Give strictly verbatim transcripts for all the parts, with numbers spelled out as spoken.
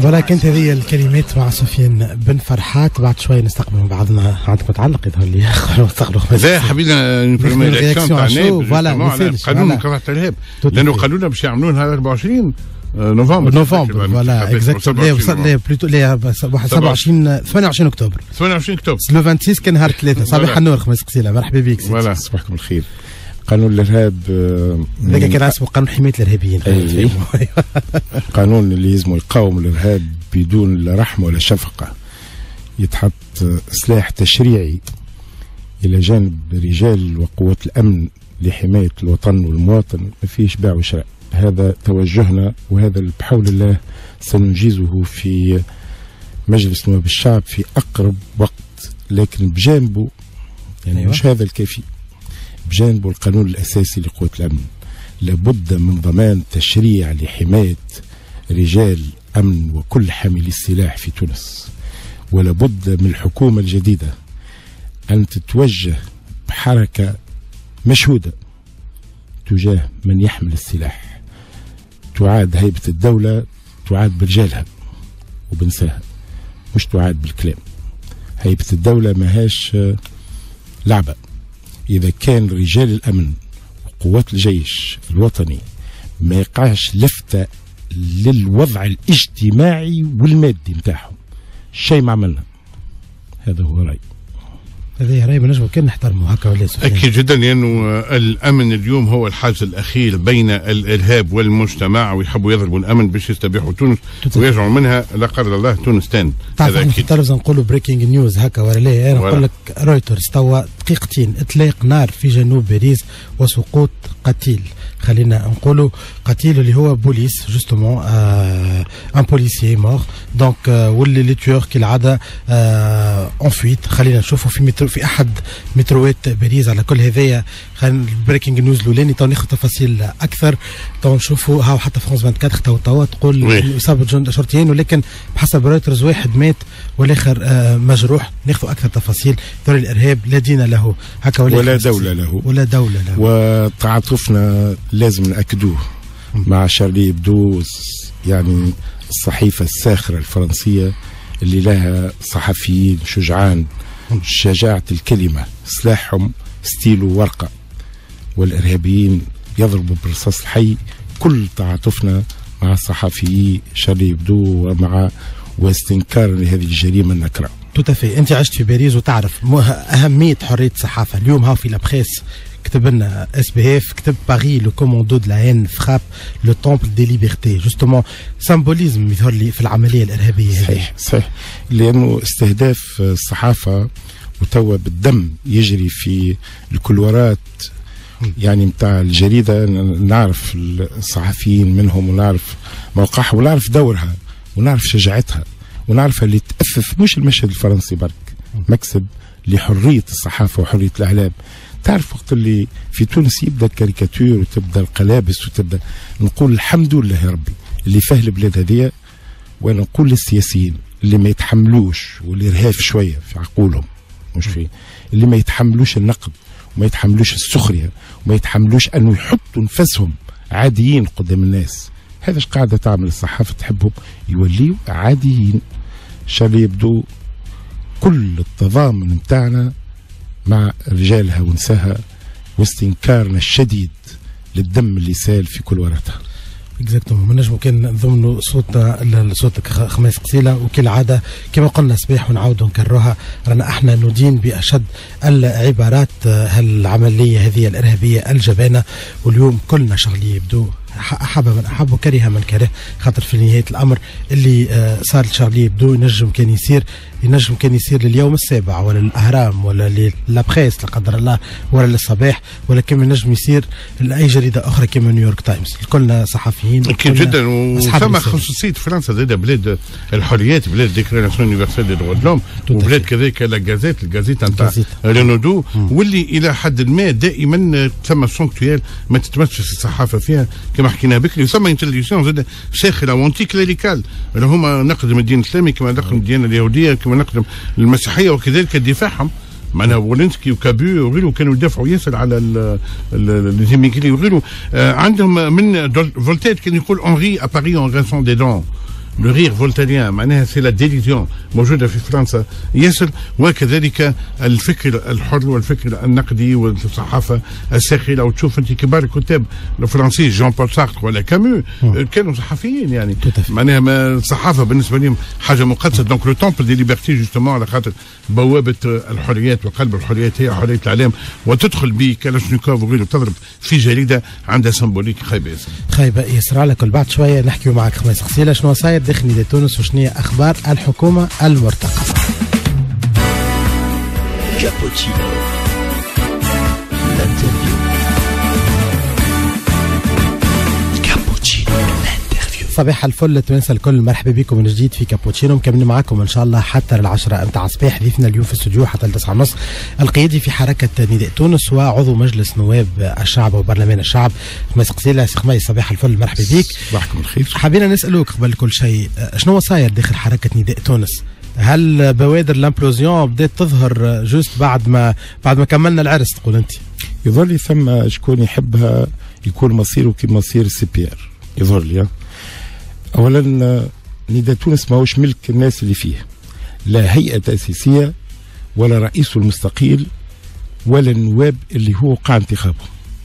فوالا كانت هذه الكلمات مع سفيان بن فرحات. بعد شوي نستقبل من بعضنا. عندك متعلق يظهر لي نستقبلوا زي حبينا نفرمي رياكسيون تاع فوالا قانون مكافحة الارهاب، لانه قالوا لنا باش يعملوا نهار أربعة وعشرين نوفمبر نوفمبر فوالا اكزاكتومون. لا وصل لا بلوتو لا سبعة وعشرين ثمانية وعشرين اكتوبر ثمانية وعشرين اكتوبر لو ستة وعشرين كان نهار ثلاثة. صباح النور خميس قسيله، مرحبا بك. فوالا صباحكم الخير. قانون الارهاب هذاك كان اسمه قانون حمايه الارهابيين. قانون اللي يلزمه يقاوم الارهاب بدون لا رحمه ولا شفقه. يتحط سلاح تشريعي الى جانب رجال وقوات الامن لحمايه الوطن والمواطن، ما فيش بيع وشراء. هذا توجهنا، وهذا بحول الله سننجزه في مجلس نواب الشعب في اقرب وقت. لكن بجانبه يعني أيوة. مش هذا الكافي، بجانبه القانون الاساسي لقوات الامن لابد من ضمان تشريع لحمايه رجال امن وكل حاملي السلاح في تونس، ولابد من الحكومه الجديده ان تتوجه بحركه مشهوده تجاه من يحمل السلاح. تعاد هيبه الدوله، تعاد برجالها وبنساها، مش تعاد بالكلام. هيبه الدوله ماهاش لعبه. إذا كان رجال الأمن وقوات الجيش الوطني ما يقعش لفتة للوضع الاجتماعي والمادي متاعهم، شيء ما عملنا. هذا هو رأي. هذا رأي بنجم كان نحترمه هكا ولا سفيان؟ أكيد جدا، لأنه الأمن اليوم هو الحاجز الأخير بين الإرهاب والمجتمع، ويحبوا يضربوا الأمن باش يستبيحوا تونس ويرجعوا منها لا قدر الله تونس تاني. تعرف احنا في التلفزيون نقولوا بريكينج نيوز هكا ولا لا؟ أنا نقول لك رويترز توا دقيقتين إطلاق نار في جنوب باريس وسقوط قتيل. خلينا نقولوا قتيل اللي هو بوليس جوستومون ان بوليسيي مور دونك واللي لي تيور كالعاده اون فويت. خلينا نشوفوا في مترو في احد متروات باريس. على كل هذايا خلينا البريكينج نيوز الاولاني تو ناخذ تفاصيل اكثر. تو نشوفوا هاو حتى فرانس أربعة وعشرين تو توا تقول اصابه جند شرطيين، ولكن بحسب رويترز واحد مات والاخر مجروح. ناخذ اكثر تفاصيل. دور الارهاب لا دين له هكا ولا, ولا دوله له ولا دوله له. وتعاطفنا لازم نأكدوه مع شارلي إبدو، يعني الصحيفة الساخرة الفرنسية اللي لها صحفيين شجعان، شجاعة الكلمة، سلاحهم ستيلو ورقة، والإرهابيين يضربوا بالرصاص الحي. كل تعاطفنا مع صحفيي شارلي إبدو ومع واستنكار لهذه الجريمة النكرة. توتافي. أنت عشت في باريس وتعرف أهمية حرية الصحافة. اليوم هاو في لابخيس كتب لنا اس بي اف، كتب باري لو كوموندو دو لا هين فراب لو تومبل دي ليبرتي. جوستومون سامبوليزم يظهر لي في العمليه الارهابيه هذه. صحيح صحيح، لانه استهداف الصحافه وتوا بالدم يجري في الكلورات يعني نتاع الجريده. نعرف الصحفيين منهم ونعرف موقعها ونعرف دورها ونعرف شجاعتها ونعرف اللي تأسس مش المشهد الفرنسي برك، مكسب لحريه الصحافه وحريه الاعلام. تعرف وقت اللي في تونس يبدا الكاريكاتير وتبدا القلابس وتبدا، نقول الحمد لله يا ربي اللي فاه البلاد هذيا. وانا نقول للسياسيين اللي ما يتحملوش والارهاب شويه في عقولهم، مش في اللي ما يتحملوش النقد وما يتحملوش السخريه وما يتحملوش انه يحطوا نفسهم عاديين قدام الناس. هذا ايش قاعده تعمل الصحافه؟ تحبهم يوليوا عاديين. شارلي يبدو كل التضامن متاعنا مع رجالها ونساها واستنكارنا الشديد للدم اللي سال في كل ورثها. اكزاكتومون. ما نجمو كان نضمنوا صوتنا صوتك خميس قسيله، وكالعاده كما قلنا صباح ونعاودوا نكرروها، رانا احنا ندين باشد العبارات هالعمليه هذه الارهابيه الجبانه. واليوم كلنا شغلي يبدو أحب من أحب وكره من كره، خاطر في نهاية الأمر اللي صار لشارلي يبدو ينجم كان يصير ينجم كان يصير لليوم السابع ولا للأهرام ولا للابخيس لا قدر الله ولا للصباح، ولا كما ينجم يصير لأي جريدة أخرى كما نيويورك تايمز. كلنا صحفيين أكيد جدا. وثم خصوصية فرنسا زاد بلاد الحريات، بلاد ديكلاراسيون يونيفرسال دي دروا دلوم، وبلاد كذلك لا جازيت الجازيت نتاع رينودو، واللي إلى حد ما دائما ثم سونكتويال ما تتمشش الصحافة فيها كما حكينا بكري. ثم انتليجيسيون زاد ساخره وانتي كليريكال، هما نقدم الدين الاسلامي كما نقدم الديانه اليهوديه كما نقدم المسيحيه، وكذلك دفاعهم. معناها وولنسكي وكابو وغيره كانوا يدافعوا ياسر على الزيميكلي وغيره. آه عندهم من فولتير كان يقول اونري اباري اون غاسون دي دون، لو غير فولتاريان معناها سي لا ديليزيون موجوده في فرنسا ياسر، وكذلك الفكر الحر والفكر النقدي والصحافه الساخره. وتشوف انت كبار الكتاب الفرنسيين جون بول سارتر ولا كامو كانوا صحفيين يعني، معناها الصحافه بالنسبه لهم حاجه مقدسه. دونك لو تومبل دي ليبرتي جوستومون على خاطر بوابه الحريات وقلب الحريات هي حريه الاعلام، وتدخل بكالاشنيكوف وغيره تضرب في جريده عندها سمبوليك خايبه ياسر. خايبه ياسر. على كل بعد شويه نحكيو معك خميس غسيله شنو صاير داخل نداء تونس وشنو هي اخبار الحكومه المرتقبه. كابوتشينو الانترفيو. كابوتشينو الانترفيو. صباح الفل التوانسه الكل، مرحبا بكم من جديد في كابوتشينو، مكملين معاكم ان شاء الله حتى العشرة نتاع الصباح. ضيفنا اليوم في الاستوديو حتى التسعة ونص القيادي في حركه نداء تونس وعضو مجلس نواب الشعب وبرلمان الشعب خميس قصيله. سي خميس صباح الفل، مرحبا بك. صباحكم الخير. حبينا نسالوك قبل كل شيء شنو صاير داخل حركه نداء تونس؟ هل بوادر الامبلوزيون بدات تظهر جوست بعد ما بعد ما كملنا العرس تقول انت؟ يظهر لي ثم شكون يحبها يكون مصيره كمصير سي بي ار. يظهر لي اولا نداء تونس ماهوش ملك الناس اللي فيه، لا هيئه تاسيسيه ولا رئيسه المستقيل ولا النواب اللي هو وقع انتخابه.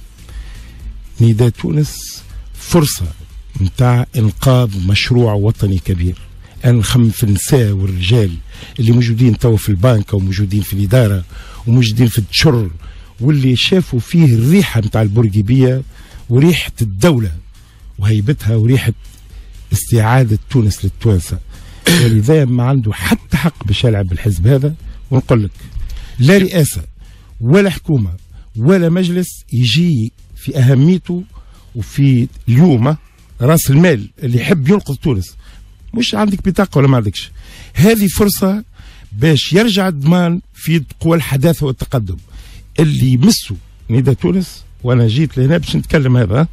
نداء تونس فرصه نتاع انقاذ مشروع وطني كبير. أنا نخمم في النساء والرجال اللي موجودين تو في البنكة وموجودين في الإدارة وموجودين في التشر، واللي شافوا فيه الريحة نتاع البورقيبية وريحة الدولة وهيبتها وريحة استعادة تونس للتوانسة. ولذا ما عنده حتى حق باش يلعب بالحزب هذا. ونقول لك لا رئاسة ولا حكومة ولا مجلس يجي في أهميته وفي اليوم راس المال اللي يحب ينقذ تونس. مش عندك بطاقة ولا ما عندكش، هذه فرصة باش يرجع الضمان في قوى الحداثة والتقدم اللي يمسوا نداء تونس. وانا جيت لهنا باش نتكلم هذا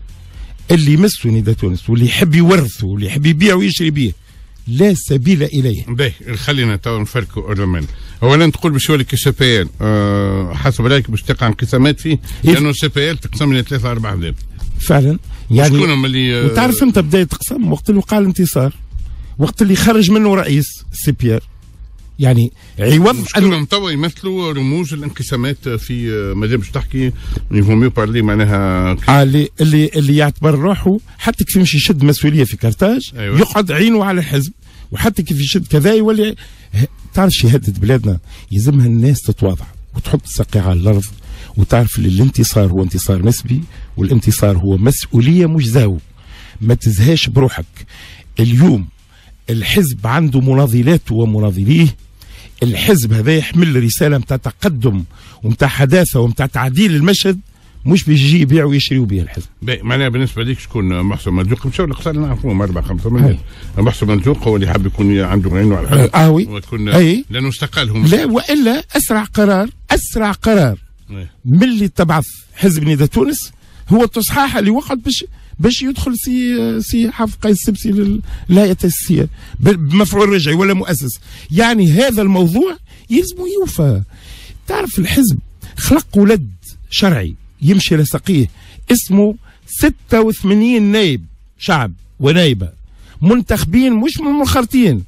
اللي يمسوا نداء تونس واللي يحب يورثه واللي يحب يبيع ويشري به لا سبيل اليه. باهي خلينا تو نفرقوا الرمان. اولا تقول باش يولي كي بي ال أه حسب رايك باش تقع انقسامات فيه لانه سي بي ال تقسم لي ثلاثة أربعة أحزاب فعلا يعني. شكونهم اللي وتعرف انت بداية تقسم وقت اللي وقع الانتصار، وقت اللي خرج منه رئيس سي بي ار، يعني عوض شكونهم توا يمثلوا رموز الانقسامات في مادام باش تحكي يفو ميو بارلي معناها آه اللي اللي اللي يعتبر روحه حتى كيف يمشي يشد مسؤوليه في كرتاج. أيوة. يقعد عينه على الحزب، وحتى كيف يشد كذا يولي. تعرف شي يهدد بلادنا، يلزمها الناس تتواضع وتحط الساقي على الارض وتعرف اللي الانتصار هو انتصار نسبي والانتصار هو مسؤوليه مش زاو. ما تزهاش بروحك. اليوم الحزب عنده مناضلاته ومناضليه. الحزب هذا يحمل رساله متاع تقدم ومتاع حداثه ومتاع تعديل المشهد، مش بيجي يبيع ويشريوا به الحزب. معناها بالنسبه ليك شكون محسن مرزوق؟ مشاو الاقصار نعرفوهم أربعة خمسة مليون. محسن مرزوق هو اللي حاب يكون عنده عينه على الحزب. اه وي أي. لانه استقالهم. لا والا اسرع قرار اسرع قرار من اللي تبعث حزب نداء تونس هو التصحيح اللي وقت باش باش يدخل سي سي حافظ قيس السبسي للهيئه التاسيسيه بمفعول رجعي ولا مؤسس. يعني هذا الموضوع يلزم يوفى. تعرف الحزب خلق ولد شرعي يمشي لسقيه اسمه ستة وثمانين نائب شعب ونائبه منتخبين، مش من منخرطين،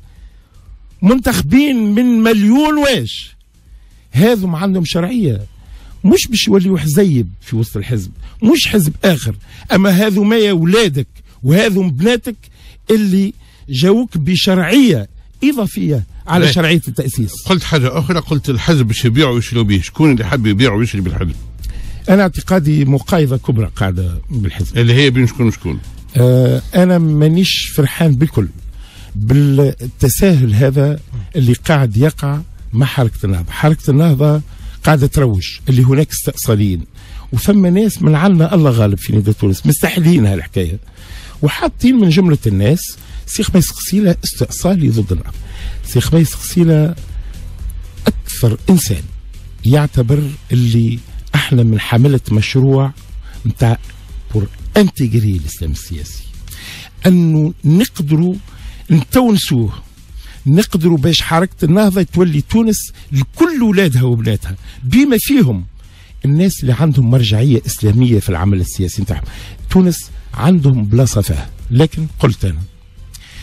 منتخبين من مليون واش. هذم عندهم شرعيه، مش باش يوليوا حزيب في وسط الحزب، مش حزب اخر. اما هذو ما يا ولادك وهذو بناتك اللي جاوك بشرعيه اضافيه على ليه. شرعيه التاسيس. قلت حاجه اخرى، قلت الحزب باش يبيعوا ويشروا به. شكون اللي حاب يبيع ويشري بالحزب؟ انا اعتقادي مقايضه كبرى قاعده بالحزب اللي هي بين شكون وشكون. آه انا مانيش فرحان بالكل بالتساهل هذا اللي قاعد يقع مع حركه النهضه. حركه النهضه قاعده تروج اللي هناك استئصاليين، وثم ناس من عنا الله غالب في نداء تونس مستحيلين هالحكايه، وحاطين من جمله الناس سي خميس قصيله استئصالي ضد النهضه. سي خميس قصيله اكثر انسان يعتبر اللي احنا من حمله مشروع نتاع بور انتيغري الاسلام السياسي، انه نقدروا نتونسوه، نقدروا باش حركه النهضه تولي تونس لكل اولادها وبناتها بما فيهم الناس اللي عندهم مرجعيه اسلاميه في العمل السياسي نتاعهم. تونس عندهم بلاصه فيها، لكن قلت انا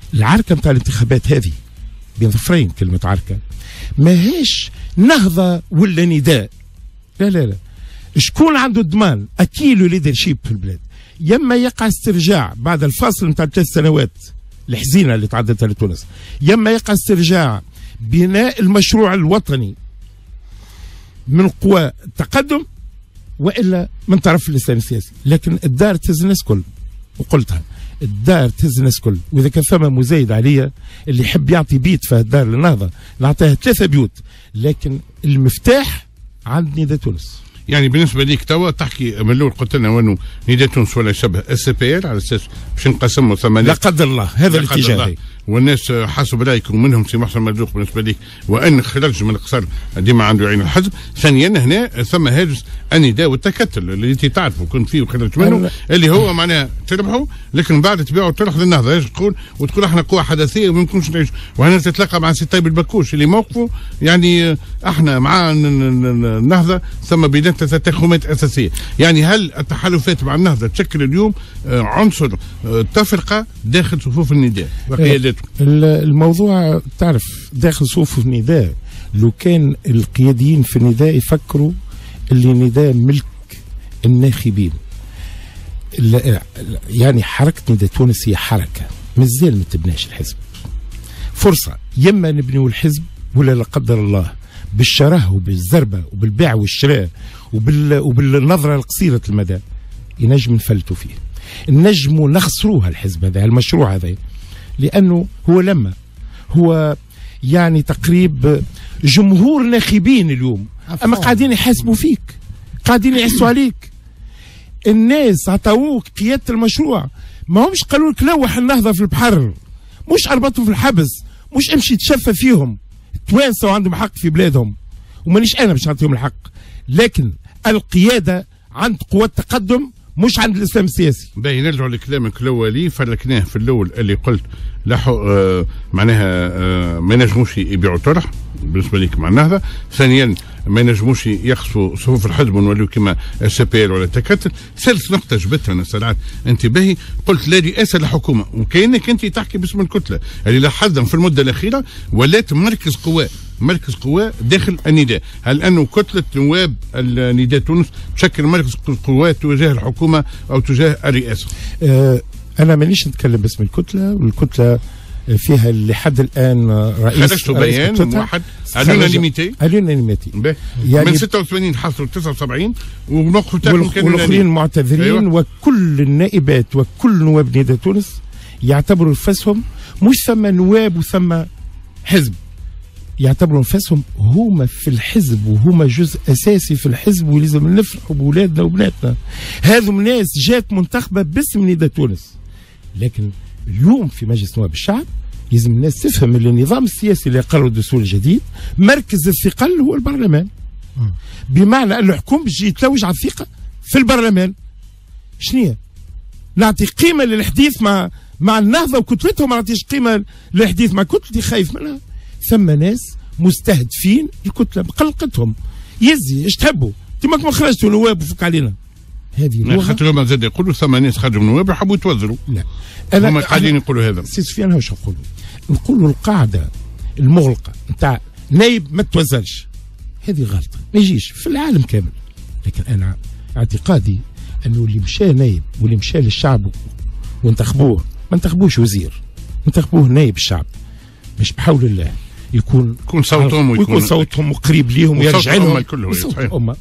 العركه نتاع الانتخابات هذه بين ظفرين، كلمه عركه ماهيش نهضه ولا نداء، لا لا لا. شكون عنده الضمان اكيلو ليدرشيب في البلاد؟ يما يقع استرجاع بعد الفاصل نتاع ثلاث سنوات الحزينه اللي تعدت على تونس، يما يقع استرجاع بناء المشروع الوطني من قوى التقدم، والا من طرف الاسلام السياسي. لكن الدار تهز الناس كل، وقلتها الدار تهز الناس كل، واذا كان ثم مزايد عليا اللي يحب يعطي بيت في الدار للنهضه نعطيها ثلاثه بيوت، لكن المفتاح عند نداء تونس. يعني بالنسبه ليك توا تحكي من الاول قلت لنا وانه نداء تونس ولا شبه اس بي ال على اساس باش نقسموا ثمانيه لا قدر الله هذا الاتجاه، والناس حاسوا برايك ومنهم سي محسن مرزوق بالنسبه ليك وان خرج من القصر ديما عنده عين الحزب. ثانيا هنا ثم هاجس النداء والتكتل اللي انت تعرفه كنت فيه وخرجت منه، اللي هو معناها تربحوا لكن بعد تبيعوا تروح للنهضه، ايش تقول وتقول احنا قوه حداثيه وما يمكنش نعيش. وهنا تتلاقى مع سي طيب البكوش اللي موقفه يعني احنا مع النهضه ثم بيناتنا تخومات اساسيه. يعني هل التحالفات مع النهضه تشكل اليوم عنصر تفرقه داخل صفوف النداء وقيادته؟ الموضوع تعرف داخل صفوف النداء لو كان القياديين في النداء يفكروا اللي النداء ملك الناخبين. يعني حركه نداء تونس هي حركه مازال ما تبناش الحزب، فرصه يما نبنيو الحزب ولا لا قدر الله بالشره وبالزربه وبالبيع والشراء وبال وبالنظره القصيره المدى ينجم نفلتوا فيه، نجموا نخسروها الحزب هذا المشروع هذا، لانه هو لما هو يعني تقريب جمهور ناخبين اليوم، اما قاعدين يحاسبوا فيك، قاعدين يعسوا عليك. الناس عطاوك قياده المشروع، ما همش قالوا لك لوح النهضه في البحر، مش اربطوا في الحبس، مش امشي تشفى فيهم، توانسه وعندهم حق في بلادهم، ومانيش انا باش نعطيهم الحق، لكن القياده عند قوى التقدم مش عند الاسلام السياسي. باهي نرجعوا لكلامك الاولي، فرقناه في الاول اللي قلت لحو آه معناها آه ما ينجموش يبيعوا طرح بالنسبه ليك مع النهضه، ثانيا ما ينجموش يخصوا صفوف الحزب ونولوا كما اس بي ال ولا تكتل، ثالث نقطه جبتها انا سرعت انتباهي، قلت لا رئاسه لحكومه، وكانك انت تحكي باسم الكتله اللي لاحظنا في المده الاخيره ولات مركز قوى، مركز قوى داخل النداء. هل انه كتله نواب النداء تونس تشكل مركز قوى تجاه الحكومه او تجاه الرئاسه؟ أه انا مانيش نتكلم باسم الكتله، والكتله فيها لحد الان رئيس خرجتوا بيان موحد اليونانيميتي اليونانيميتي يعني من ستة وثمانين حصلوا تسعة وسبعين والموقف تاعهم كان والاخرين معتذرين. أيوة. وكل النائبات وكل نواب نداء تونس يعتبروا نفسهم مش ثم نواب وثم حزب، يعتبروا انفسهم هما في الحزب وهما جزء اساسي في الحزب، ولازم نفرحوا بولادنا وبناتنا. هذم ناس جات منتخبه باسم نداء تونس، لكن اليوم في مجلس نواب الشعب لازم الناس تفهم ان النظام السياسي اللي قرر الدستور الجديد مركز الثقل هو البرلمان، بمعنى ان الحكومه تجي تلوج على الثقه في البرلمان. شنو نعطي قيمه للحديث مع مع النهضه وكتلتهم، ما نعطيش قيمه للحديث مع كتلتي خايف منها. ثم ناس مستهدفين الكتله بقلقتهم، يزي ايش تحبوا؟ انتم ماكم خرجتوا نواب وفك علينا. هذه خاطر هما زاد يقولوا ثم ناس خرجوا من نواب يحبوا يتوزروا. لا هما قاعدين يقولوا هذا. سي سفيان واش نقولوا؟ نقولوا القاعده المغلقه نتاع نايب ما توزرش، هذه غلطه ما يجيش في العالم كامل. لكن انا اعتقادي انه اللي مشى نايب واللي مشى للشعب وانتخبوه ما انتخبوش وزير، انتخبوه نايب الشعب، مش بحول الله يكون يكون صوتهم ويكون, ويكون صوتهم قريب ليهم ويرجع لهم الكل صوت الامه.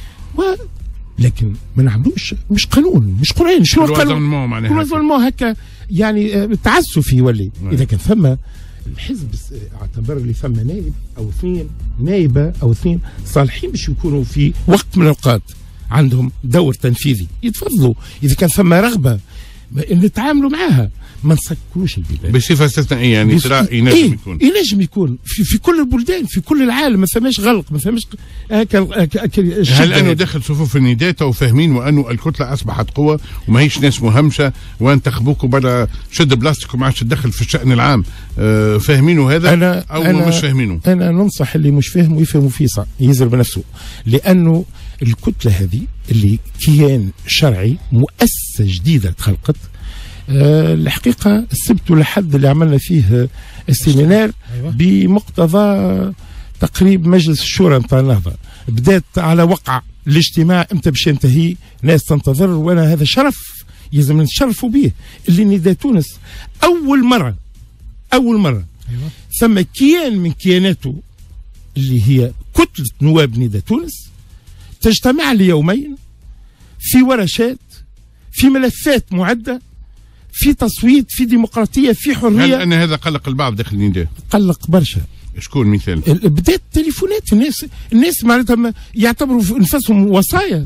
لكن ما نعملوش مش قانون مش قرآن. شنو القانون؟ معناها هكا يعني تعسفي يولي. اذا كان ثم الحزب اعتبر لي ثم نائب او اثنين نائبه او اثنين صالحين باش يكونوا في وقت من الاوقات عندهم دور تنفيذي، يتفضلوا. اذا كان ثم رغبه نتعاملوا معاها، ما نسكروش البلاد بصفه استثنائيه. يعني ترى ينجم إيه؟ يكون ينجم يكون في, في كل البلدان في كل العالم، ما فماش غلق، ما فماش هكا. هل انه داخل صفوف النداء وفاهمين وانه الكتله اصبحت قوه وما هيش ناس مهمشه وانتخبوكوا برا شد بلاستيك وما عادش تدخل في الشان العام؟ أه فاهمينه هذا أنا او أنا مش فاهمينه؟ انا ننصح اللي مش فاهم ويفهموا فيه صح يزر بنفسه، لانه الكتله هذه اللي كيان شرعي مؤسسه جديده تخلقت آه الحقيقة السبت والحد اللي عملنا فيه السيمينار أيوة. بمقتضى تقريب مجلس الشورى نتاع النهضة، بدات على وقع الاجتماع امتى باش ينتهي، ناس تنتظر، وانا هذا شرف يلزم نتشرفوا به. اللي نداء تونس اول مره اول مره أيوة. ثم كيان من كياناته اللي هي كتله نواب نداء تونس تجتمع ليومين في ورشات، في ملفات معده، في تصويت، في ديمقراطيه، في حريه. هل ان هذا قلق البعض داخل النداء؟ قلق برشا. شكون مثال؟ بدات تليفونات الناس الناس معناتها يعتبروا انفسهم وصايا.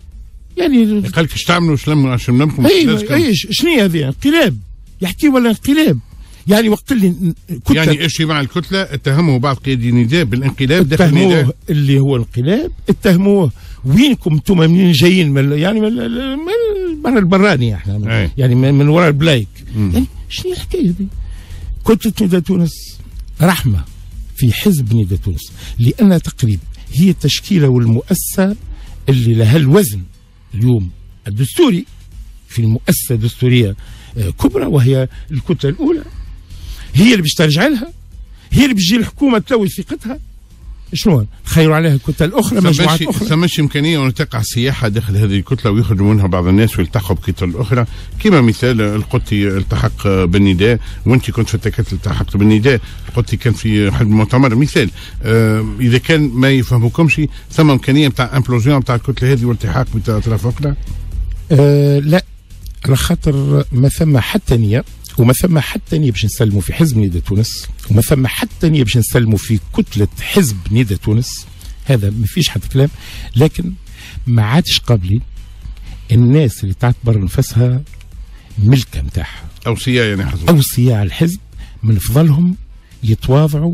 يعني قال لك اش تعملوا شلموا شلمكم اي اي شنو هذه انقلاب؟ يحكي ولا انقلاب؟ يعني وقت اللي يعني ايش مع الكتله اتهموا بعض قيادي النداء بالانقلاب داخل النداء اللي هو انقلاب، اتهموه وينكم انتم منين جايين من يعني من البر البراني احنا يعني من, من وراء البلايك. يعني شنو الحكايه هذه؟ كتله نداء تونس رحمه في حزب نداء تونس، لأن تقريب هي التشكيلة والمؤسسة اللي لها الوزن اليوم الدستوري في المؤسسة الدستورية كبرى، وهي الكتلة الأولى، هي اللي باش ترجع لها، هي اللي بتجي الحكومة تلوي ثقتها. شنو تخيلوا عليها الكتل الاخرى مجموعات اخرى؟ ثماش امكانيه ان تقع السياحه داخل هذه الكتله ويخرجوا منها بعض الناس ويلتحقوا بكتل الاخرى، كما مثال القطي التحق بالنداء، وانت كنت في التكتل التحقت بالنداء، القطي كان في حد المؤتمر مثال. آه اذا كان ما يفهموكمش ثم امكانيه نتاع امبلوزيون نتاع الكتله هذه والتحاق باطراف اخرى؟ آه لا، على خاطر ما ثم حتى نيه، وما ثم حتى نيه باش نسلموا في حزب نداء تونس، وما ثم حتى نيه باش نسلموا في كتله حزب نداء تونس. هذا ما فيش حتى كلام، لكن ما عادش قبلي الناس اللي تعتبر نفسها ملكه نتاعها اوصيه، يعني حزب اوصيه على الحزب، من فضلهم يتواضعوا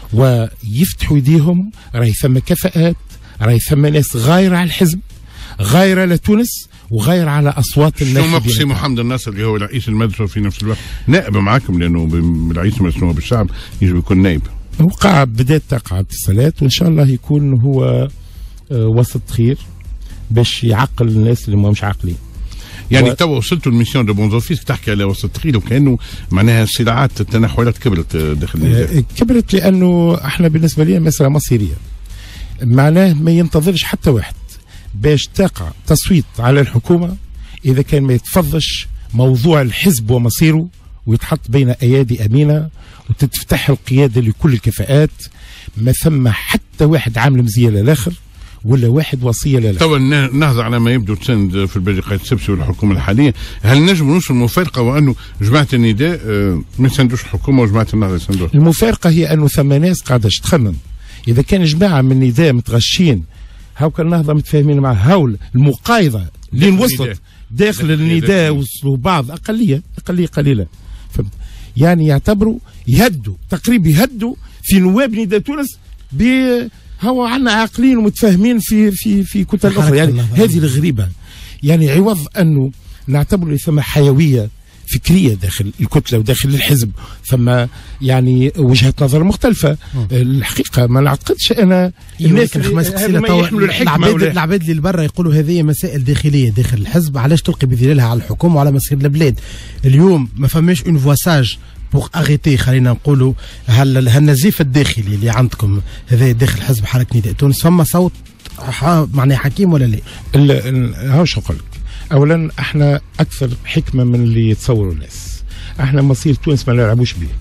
ويفتحوا يديهم. راهي ثم كفاءات، راهي ثم ناس غايره على الحزب، غايره لتونس، وغير على اصوات الناس. شنو موقف سي محمد الناصر اللي هو رئيس المجلس في نفس الوقت نائب معكم، لانه رئيس مجلس نواب الشعب يجب يكون نائب؟ وقع بدات تقع اتصالات، وان شاء الله يكون هو وسط خير باش يعقل الناس اللي ما مش عاقلين. يعني و... توا وصلتوا الميسيون دو بونزوفيس تحكي على وسط خير، وكانه معناها الصراعات التنحلات كبرت داخل النزاع. كبرت لانه احنا بالنسبه لنا مساله مصيريه، معناه ما ينتظرش حتى واحد باش تقع تصويت على الحكومة إذا كان ما يتفضش موضوع الحزب ومصيره ويتحط بين أيادي أمينة وتتفتح القيادة لكل الكفاءات. ما ثم حتى واحد عامل مزية للآخر ولا واحد وصية للآخر. طبعا نهضة على ما يبدو تسند في البلد قائد السبسي والحكومة الحالية. هل نجم نوصل المفارقة وأنه جماعة النداء ما يسندوش الحكومة وجماعة النهضة يسندوش؟ المفارقة هي أنه ثم ناس قاعدة تخمم إذا كان جماعة من النداء متغشين هاو كان النهضة متفاهمين مع هاول المقايضة اللي وصلت داخل النداء وصلوا بعض أقلية أقلية قليلة، فهمت؟ يعني يعتبروا يهدوا تقريبا يهدوا في نواب نداء تونس ب هو عنا عاقلين ومتفاهمين في في في كتل أخرى. يعني هذه الغريبة، يعني عوض أنه نعتبر ثم حيوية فكريه داخل الكتله وداخل الحزب، ثم يعني وجهه نظر مختلفه. م. الحقيقه ما نعتقدش انا الناس العباد اللي برا يقولوا هذه مسائل داخليه داخل الحزب، علاش تلقي بذلالها على الحكومه وعلى مصير البلاد؟ اليوم ما فماش اون فواساج بوغ اغيتي، خلينا نقولوا هل هالنزيف الداخلي اللي عندكم هذا داخل حزب حركه نداء تونس، فما صوت معناه حكيم ولا لا؟ هاوش نقول لك، اولا احنا اكثر حكمه من اللي يتصوروا الناس. احنا مصير تونس ما نلعبوش به،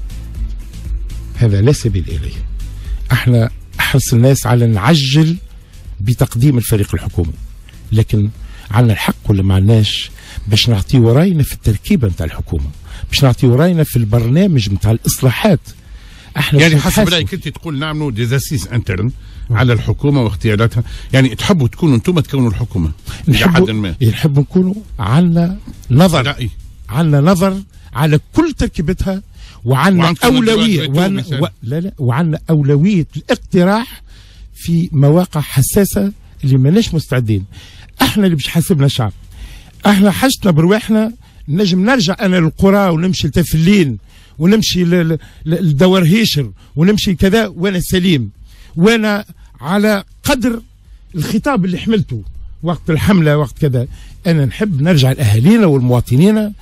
هذا لا سبيل اليه. احنا احرص الناس على نعجل بتقديم الفريق الحكومي، لكن عنا الحق ولا ما عندناش باش نعطيو راينا في التركيبه نتاع الحكومه، باش نعطيو راينا في البرنامج نتاع الاصلاحات. احنا يعني حسب رايك انت تقول نعملوا ديزاسيس انترن على الحكومه واختياراتها، يعني تحبوا تكونوا انتم تكونوا الحكومه لحد ما نحب نكونوا عندنا نظر رأي. عندنا نظر على كل تركيبتها، وعندنا اولويه وعن... و... لا لا وعندنا اولويه الاقتراح في مواقع حساسه اللي ماناش مستعدين. احنا اللي باش حاسبنا الشعب، احنا حاجتنا برواحنا نجم نرجع انا للقرى ونمشي لتفلين ونمشي لدور هيشر ونمشي كذا وانا سليم، وانا على قدر الخطاب اللي حملته وقت الحمله وقت كذا. انا نحب نرجع لاهالينا والمواطنين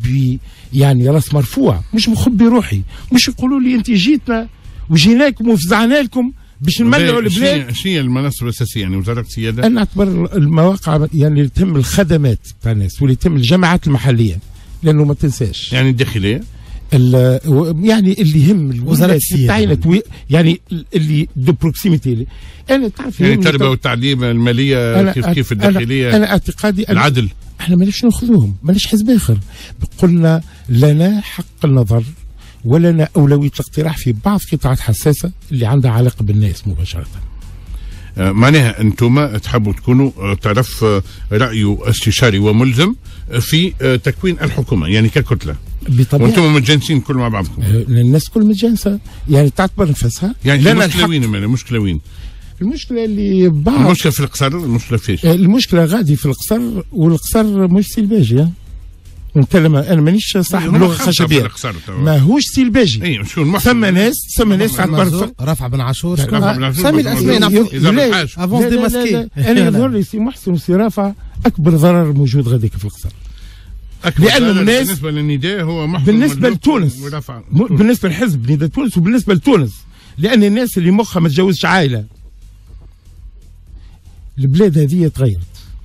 ب يعني راس مرفوع، مش مخبي روحي، مش يقولوا لي انت جيتنا وجيناكم وفزعنا لكم باش نمنعوا البلاد. شنو هي المناصب الاساسيه يعني وزاره السياده؟ انا اعتبر المواقع يعني اللي تتم الخدمات تاع الناس واللي تتم الجماعات المحليه، لانه ما تنساش يعني الداخليه يعني اللي يهم وزاره السياده يعني اللي دو بروكسيميتي. انا تعرف يعني التربيه والتعليم، الماليه، كيف كيف الداخليه، انا, أنا اعتقادي العدل. احنا ماناش ناخذوهم، ماناش حزب اخر. قلنا لنا حق النظر ولنا اولويه الاقتراح في بعض قطاعات حساسه اللي عندها علاقه بالناس مباشره. آه معناها انتم تحبوا تكونوا آه تعرف آه راي استشاري وملزم في آه تكوين الحكومه يعني ككتله بطبيعه، وانتم متجانسين كل مع بعضكم. آه الناس كل متجانسه يعني تعتبر نفسها. يعني المشكله وين؟ المشكله وين؟ المشكله اللي بعض المشكله في القصر، المشكله فيش؟ المشكله غادي في القصر، والقصر مش سلباجي. انت لما انا مانيش صاحب لغه خشبيه، ما هوش سلباجي. اي شو ثم ناس ثم ناس تعتبر رفع بن عاشور، سامي الاسماء افونس دي ماسكي. انا يظهر لي سي محسن وسي رافع اكبر ضرر موجود غاديك في القصر، لانه الناس بالنسبه للنداء هو محسن بالنسبه لتونس، بالنسبه للحزب نداء تونس وبالنسبه لتونس، لان الناس اللي مخها ما تجوزش عائله. البلاد هذه تغيرت،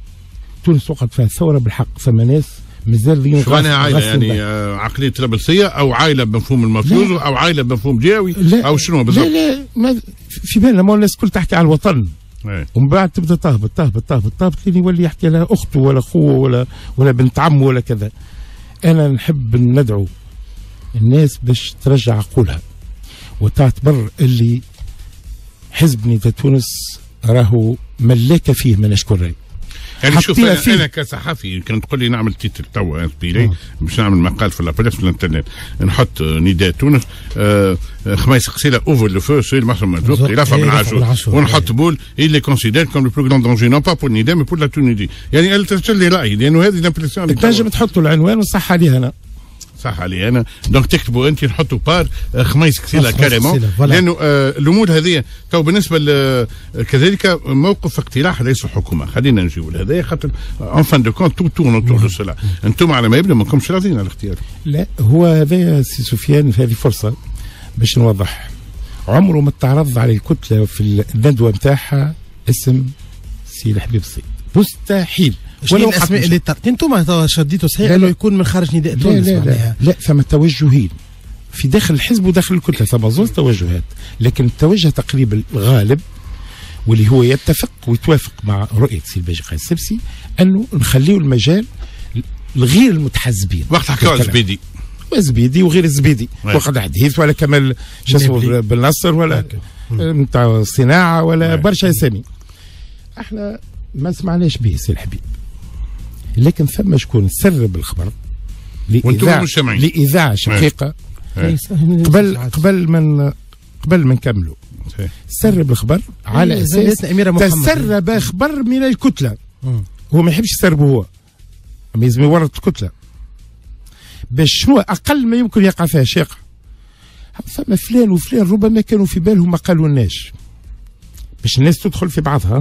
تونس وقعت فيها ثوره بالحق، ثم ناس مازال شو معناها عائله يعني آه عقليه طرابلسيه او عائله بمفهوم المفيوز او عائله بمفهوم جاوي او شنو بالضبط؟ لا لا ما في بالنا، ما الناس الكل تحكي على الوطن ومن بعد تبدا تهبط تهبط تهبط تهبط لين يولي يحكي لها اخته ولا اخوه ولا ولا بنت عمه ولا كذا. انا نحب ندعو الناس باش ترجع عقولها وتعتبر اللي حزب نداء تونس راهو ملاكه فيه ما نشكر راي. يعني شوف أنا, أنا كصحفي كنت تقول لي نعمل تيتر توا انسبيري باش نعمل مقال في لابريس في الانترنت، نحط نداء تونس آه خميس قصيله اوفر لو فو سي المحسن مرزوق رفع بن عاشور، ونحط بول اللي كونسيدير كوم لو بلو كرون دونجي نون با بور النداء مي بور لا تونيزي. يعني قال ترسل لي رايي لانه هذه الامبرسيون اللي تنجم تحطوا العنوان وصح عليه انا صح علي انا دونك تكتبوا انت نحطوا بار خميس كسيله كاريمون، لانه آه الامور هذه تو بالنسبه كذلك موقف اقتراح ليس حكومه. خلينا نجيبوا لهذا خاطر اون فان دو كونت تو تورن اوتور دو سولا. انتم على ما يبدو ما كنتش راضيين على الاختيار. لا هو هذا سي سفيان، هذه فرصه باش نوضح. عمره ما تعرض على الكتله في الندوه نتاعها اسم سي الحبيب السيد، مستحيل. ولو الاسماء اللي انتم شديتوا صحيح انه يكون من خارج نداء تونس. لا لا لا, لا ثم توجهين في داخل الحزب وداخل الكتله، ثم زوج توجهات، لكن التوجه تقريبا الغالب واللي هو يتفق ويتوافق مع رؤيه سي الباجي قايس السبسي انه نخليوا المجال لغير المتحزبين. وقت حكاوا الزبيدي الزبيدي وغير الزبيدي، وقت حديث ولا كمال شو اسمه بالنصر ولا نتاع الصناعه ولا برشا اسامي. احنا ما سمعناش به سي الحبيب، لكن ثم شكون سرب الخبر لإذاعة لإذاعة شقيقة قبل قبل من قبل ما نكملوا. سرب الخبر على أساس تسرب خبر من الكتلة. هو ما يحبش يسربه هو، ما يلزم يورط الكتلة باش شنو أقل ما يمكن يقع فيها شاقة. ثم فلان وفلان ربما كانوا في بالهم ما قالوا لناش باش الناس تدخل في بعضها،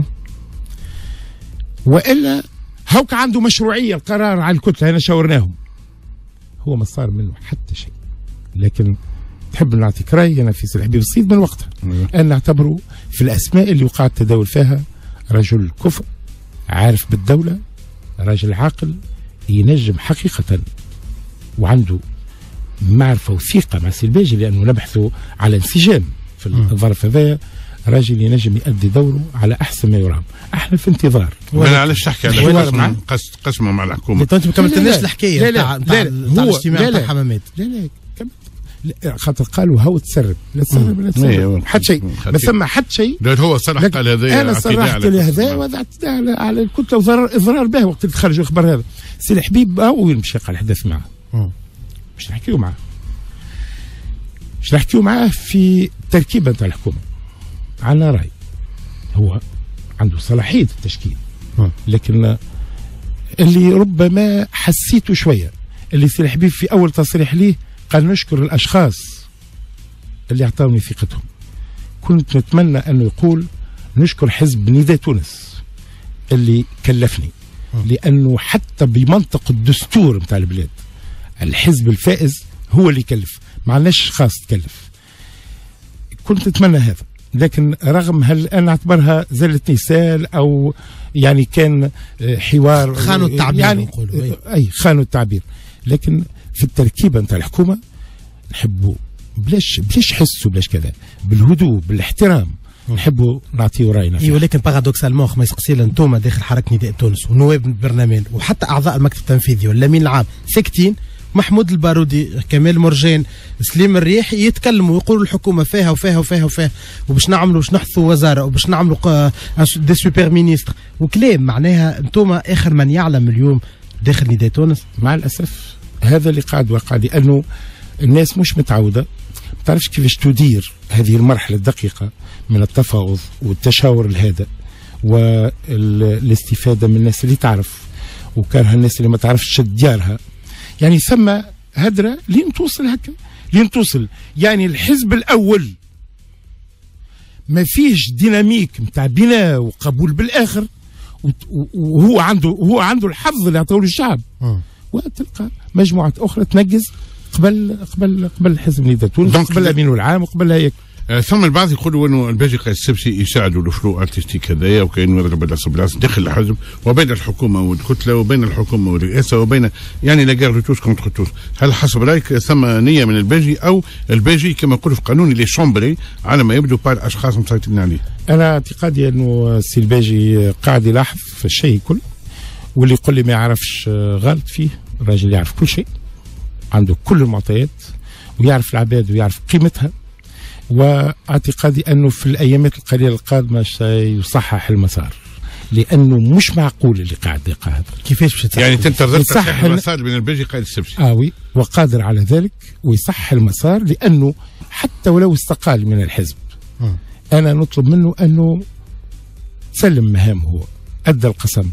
وإلا هوك عنده مشروعية القرار على الكتلة. هنا شاورناهم، هو ما صار منه حتى شيء. لكن تحب نعطيك رأي أنا في سي الحبيب السيد من وقتها أنا نعتبره في الأسماء اللي وقع التداول فيها رجل كفء عارف بالدولة، رجل عاقل ينجم حقيقة وعنده معرفة وثيقة مع سي الباجي، لأنه نبحثوا على انسجام في الظرف هذايا. راجل ينجم يؤدي دوره على احسن ما يرام. احنا في انتظار. انا علاش تحكي على قسمه مع الحكومه؟ انت ما كملتلناش الحكايه نتاع نتاع الاجتماع نتاع حمامات. لا لا خاطر قالوا هو تسرب، لا تسرب لا تسرب حتى شيء، ما ثم حتى شيء. لا هو صرح قال هذا، انا صرحت لهذا وهذا اعتداء على, على الكتله وضرر اضرار به وقت اللي تخرج الخبر هذا. سي الحبيب هو مش يقع الحدث معه، مش نحكيو معاه، مش نحكيو معاه في التركيبه نتاع الحكومه. على رأي هو عنده صلاحية التشكيل، لكن اللي ربما حسيته شوية اللي سي الحبيب في أول تصريح ليه قال نشكر الأشخاص اللي أعطوني ثقتهم. كنت نتمنى أنه يقول نشكر حزب نداء تونس اللي كلفني، لأنه حتى بمنطق الدستور متاع البلاد الحزب الفائز هو اللي يكلف، ما عندناش خاص تكلف. كنت أتمنى هذا، لكن رغم هل أنا أعتبرها زلة نسال أو يعني كان حوار خانوا التعبير يعني نقولوا أي خانوا التعبير، لكن في التركيبة نتاع الحكومة نحبوا بلاش بلاش حس وبلاش كذا، بالهدوء بالاحترام نحبوا نعطيو راينا فيه. ولكن بارادوكسالمون خميس قصيلة انتوما داخل حركة نداء تونس ونواب البرلمان وحتى اعضاء المكتب التنفيذي والامين العام ساكتين، محمود البارودي، كمال مرجان، سليم الرياحي يتكلموا ويقولوا الحكومه فيها وفيها وفيها وفيها وباش نعملوا باش نحثوا وزاره وباش نعملوا دي سوبر مينيستر وكلام. معناها انتوما اخر من يعلم اليوم داخل نداء تونس. مع الاسف هذا اللي قاعد وقع، لانه الناس مش متعوده، ما تعرفش كيفاش تدير هذه المرحله الدقيقه من التفاوض والتشاور الهادئ والاستفاده من الناس اللي تعرف وكارها الناس اللي ما تعرفش تشد ديارها. يعني ثم هدرة لين توصل هكا، لين توصل يعني الحزب الأول ما فيش ديناميك متاع بناء وقبول بالآخر، وهو عنده هو عنده الحظ اللي عطاه الشعب، وتلقى مجموعة أخرى تنجز قبل قبل قبل حزب نداء تونس، قبل الأمين العام وقبل هيك. آه ثم البعض يقولوا انه الباجي قايد السبسي يساعدوا الفلو ارتستيك هذايا وكانه يضرب بلاصه بلاصه داخل الحزب وبين الحكومه والكتله وبين الحكومه والرئاسه وبين يعني لا غير توس كونتر توس. هل حسب رايك ثم نيه من الباجي او الباجي كما يقول في قانون اللي شومبري على ما يبدو بار اشخاص مسيطرين عليه؟ انا اعتقادي انه السي الباجي قاعد يلاحظ في الشيء كل، واللي يقول لي ما يعرفش غلط فيه. الراجل يعرف كل شيء، عنده كل المعطيات ويعرف العباد ويعرف قيمتها، واعتقادي انه في الايامات القليله القادمه سيصحح المسار، لانه مش معقول اللي قاعد يقع هذا. كيفاش باش تصحح؟ يعني تنتظر تصحيح المسار بين الباجي قائد السبسي؟ اه وي، وقادر على ذلك ويصحح المسار، لانه حتى ولو استقال من الحزب م. انا نطلب منه انه سلم مهامه، هو ادى القسم،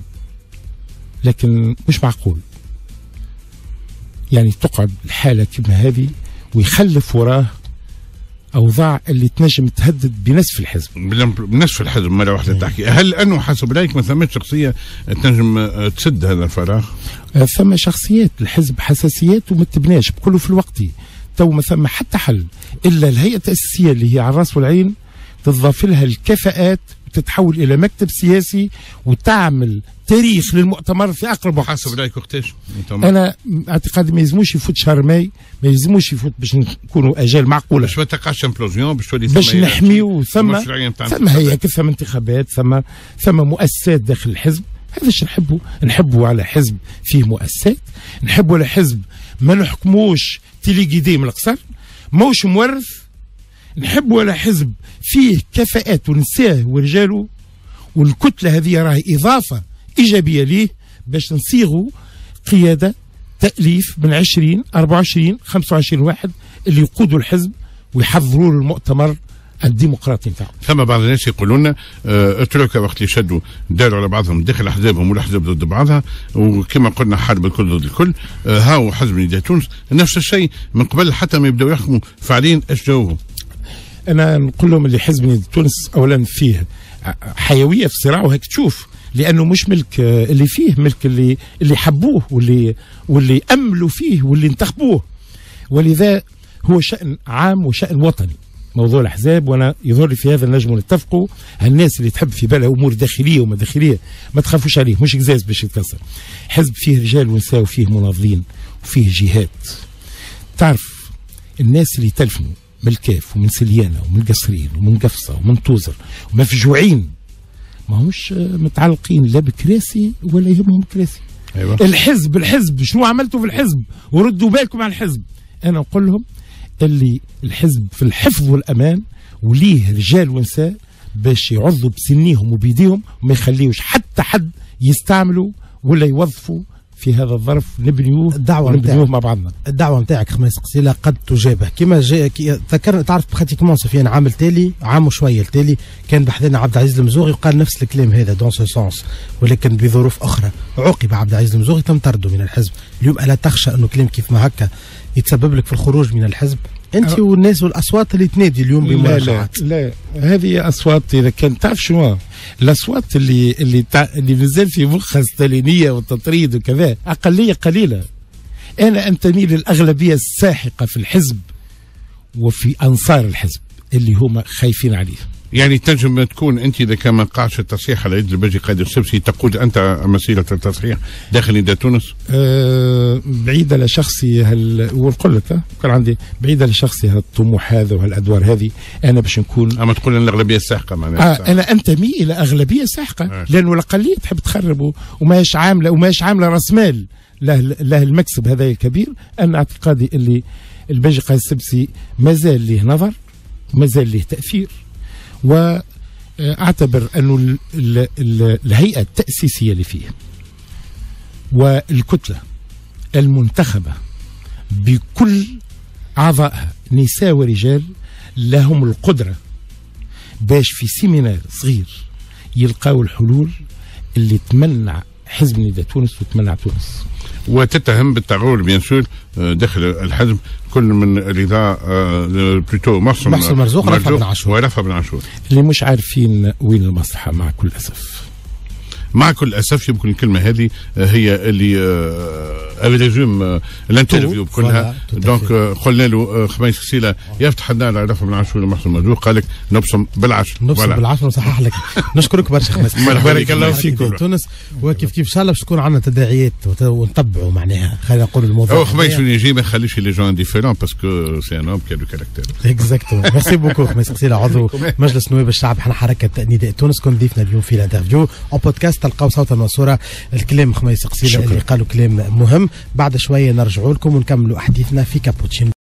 لكن مش معقول يعني تقعد الحاله كما هذه ويخلف وراه اوضاع اللي تنجم تهدد بنصف الحزب. بنصف الحزب مره واحده تحكي. هل انه حسب رايك ما ثمش شخصيه تنجم تسد هذا الفراغ؟ ثم شخصيات الحزب حساسيات وما تبناش بكله في الوقت، تو ما ثم حتى حل الا الهيئه التاسيسيه اللي هي على الراس والعين تضاف لها الكفاءات وتتحول الى مكتب سياسي وتعمل تاريخ للمؤتمر في اقرب وقت. حسب رايك وقتاش؟ انا اعتقادي ما يلزموش يفوت شهر ماي، ما يلزموش يفوت باش نكونوا اجال معقوله، باش ما تقعش امبلوزيون، باش تولي باش نحميو. ثم ثم هيك ثم انتخابات، ثم ثم مؤسسات داخل الحزب. هذا ايش نحبه؟ نحبوا على حزب فيه مؤسسات، نحبوا على حزب ما نحكموش تيليغيدي من القصر، موش مورث. نحبوا على حزب فيه كفاءات ونساه ورجاله، والكتله هذه راهي اضافه ايجابيه ليه باش نصيغوا قياده تاليف من عشرين أربعة وعشرين خمسة وعشرين واحد اللي يقودوا الحزب ويحضروا له المؤتمر الديمقراطي نتاعهم. ثم بعض الناس يقولون لنا اتركوا وقت اللي شدوا داروا على بعضهم داخل احزابهم والاحزاب ضد بعضها، وكما قلنا حرب الكل ضد الكل. هاو حزب نداء تونس نفس الشيء من قبل حتى ما يبداوا يحكموا فعليا. ايش جاوبهم؟ انا نقول لهم اللي حزب نداء تونس اولا فيه حيويه في صراعه، هيك تشوف، لانه مش ملك اللي فيه، ملك اللي اللي حبوه واللي واللي املوا فيه واللي انتخبوه، ولذا هو شان عام وشان وطني موضوع الاحزاب. وانا يظهر لي في هذا النجم نتفقوا، هالناس اللي تحب في بالها امور داخليه وما داخليه ما تخافوش عليه، مش قزاز باش يتكسر. حزب فيه رجال ونساء وفيه مناضلين وفيه جهات. تعرف الناس اللي تلفنوا من الكاف ومن سليانه ومن قصرين ومن قفصه ومن توزر ومفجوعين ما همش متعلقين لا بكراسي ولا يهمهم كراسي. أيوة. الحزب الحزب شنو عملتوا في الحزب وردوا بالكم على الحزب. انا نقول لهم اللي الحزب في الحفظ والامان وليه رجال ونساء باش يعضوا بسنيهم وبيديهم وما يخليوش حتى حد يستعملوا ولا يوظفوا في هذا الظرف. نبنيوه الدعوه نبنيوه مع بعضنا. الدعوه نتاعك خميس قصيله قد تجابه كما جاء تذكر. تعرف براتيكمون سفيان عام التالي عام وشويه التالي كان بحثنا عبد العزيز المزوغي وقال نفس الكلام هذا دون سو سونس، ولكن بظروف اخرى. عوقب عبد العزيز المزوغي تم طرده من الحزب. اليوم الا تخشى انه كلام كيف ما هكا يتسبب لك في الخروج من الحزب انت والناس والاصوات اللي تنادي اليوم بمراجعات؟ لا, لا لا هذه اصوات اذا كان تعرف شنو الاصوات اللي اللي تع... اللي مازال في مخها الستالينيه والتطريد وكذا اقليه قليله. أنا أنتمي للأغلبية الساحقة في الحزب وفي أنصار الحزب اللي هما خايفين عليه. يعني تنجم تكون انت اذا كان ما وقعش التصحيح على يد الباجي قائد السبسي تقود انت مسيره التصحيح داخل نداء تونس؟ أه بعيده لشخصي هال ونقول لك كان عندي بعيده لشخصي هالطموح هذا وهالادوار هذه. انا باش نكون اما تقول ان الاغلبيه الساحقه معناها آه انا انتمي الى اغلبيه ساحقه آه. لانه الاقليه تحب تخرب وماهيش عامله وماهيش عامله راس مال له له المكسب هذا الكبير. انا اعتقادي اللي الباجي قائد السبسي مازال له نظر ومازال له تاثير، واعتبر انه الهيئه التاسيسيه اللي فيه والكتله المنتخبه بكل اعضائها نساء ورجال لهم القدره باش في سيمينار صغير يلقاو الحلول اللي تمنع حزب نداء تونس وتمنع تونس. وتتهم بالتغول بيان سور داخل الحزب كل من رضا بلوتو محسن محسن مرزوق ورفع بن عاشور ورفع بن عاشور اللي مش عارفين وين المصلحه مع كل اسف. مع كل اسف يمكن الكلمه هذه هي اللي ريزوم الانترفيو كلها. دونك قلنا له خميس غسيله يفتح لنا على رفع بن عاشور ومحسن مرزوق قال لك نبصم بالعشر نبصم بالعشر ونصحح لك. نشكرك برشا خميس بارك الله فيكم تونس. وكيف كيف ان شاء الله باش تكون عندنا تداعيات ونتبعوا معناها خلينا نقول الموضوع هو خميس اللي يجي ما يخليش لي جون ديفيرون باسكو سي ان اوم كي دو كاركتير. اكزاكتومون ميرسي بوكو خميس غسيله عضو مجلس نواب الشعب احنا حركه نداء تونس. كنت ضيفنا اليوم في الانترفيو اون بودكاست تلقاو صوتا وصوره الكلام خميس غسيله اللي قالوا كلام مهم. بعد شويه نرجعوا لكم ونكملوا احاديثنا في كابوتشينو.